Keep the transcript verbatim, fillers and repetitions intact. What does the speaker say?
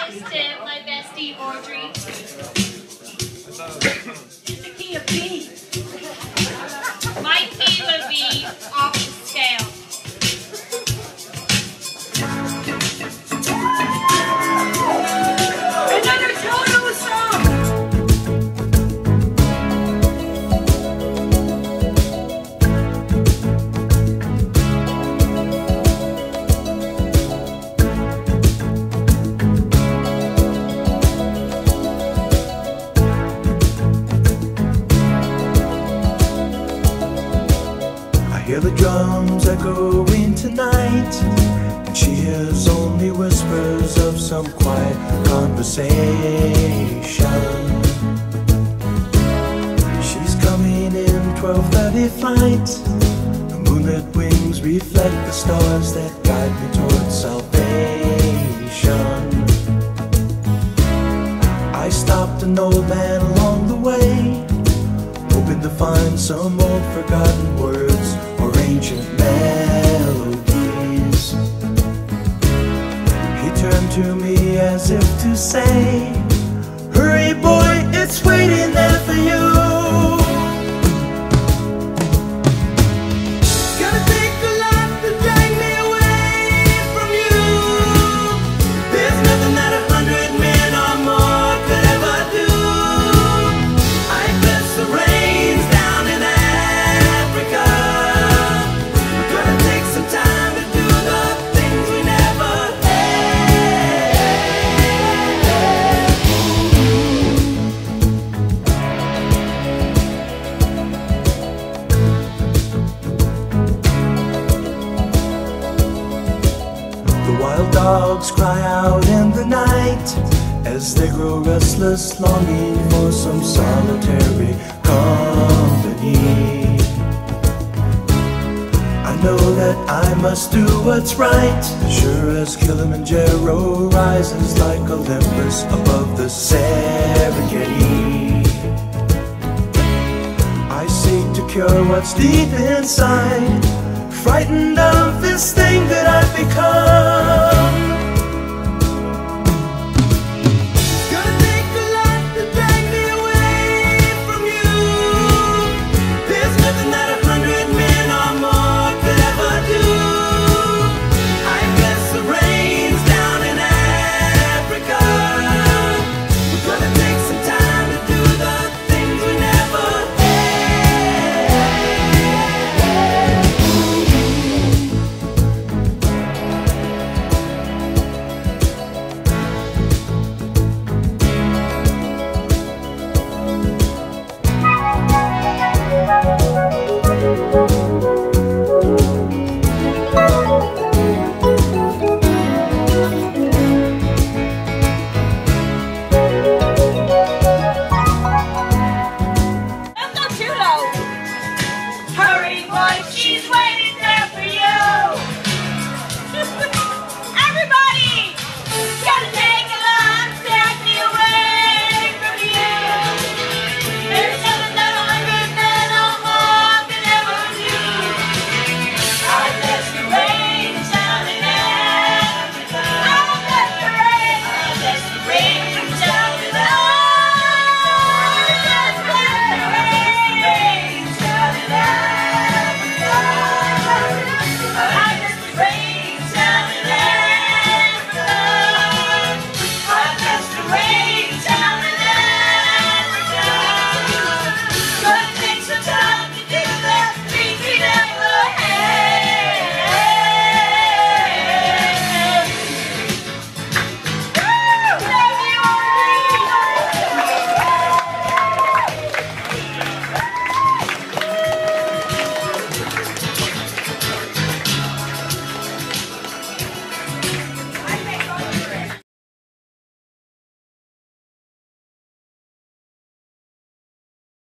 goes to my bestie Audrey. The key of B. My key will be off the scale. Another Toto song! Hear the drums echoing tonight, and she hears only whispers of some quiet conversation. She's coming in twelve thirty flight. The moonlit wings reflect the stars that guide me towards salvation. I stopped an old man along the way, hoping to find some old forgotten words or ancient melodies. He turned to me as if to say, "Hurry boy, it's waiting there for you." Gonna take a lot to drag me away from you. There's nothing that a hundred men or more could ever do. I bless the rains down in Africa. Gonna take some time to do the things we never had. The wild dogs cry out in the night as they grow restless, longing for some solitary company. I know that I must do what's right, sure as Kilimanjaro rises like Olympus above the Serengeti. I seek to cure what's deep inside, frightened of this thing that I've become.